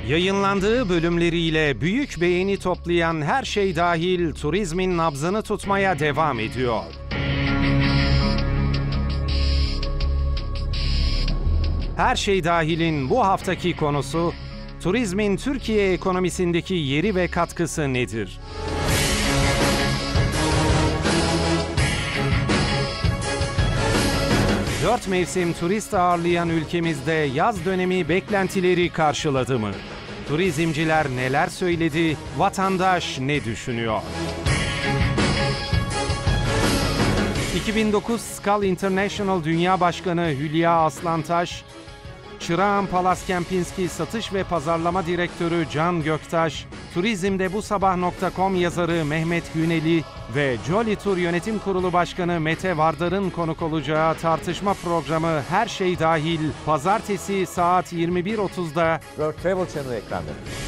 Yayınlandığı bölümleriyle büyük beğeni toplayan Her Şey Dahil turizmin nabzını tutmaya devam ediyor. Her Şey Dahil'in bu haftaki konusu, turizmin Türkiye ekonomisindeki yeri ve katkısı nedir? Dört mevsim turist ağırlayan ülkemizde yaz dönemi beklentileri karşıladı mı? Turizmciler neler söyledi, vatandaş ne düşünüyor? 2009 Skal International Dünya Başkanı Hülya Aslantaş, Çırağan Palas Kempinski Satış ve Pazarlama Direktörü Can Göktaş, turizmdebusabah.com yazarı Mehmet Güneli ve Jolly Tour Yönetim Kurulu Başkanı Mete Vardar'ın konuk olacağı tartışma programı Her Şey Dahil, Pazartesi saat 21.30'da World Travel Channel ekranlarında.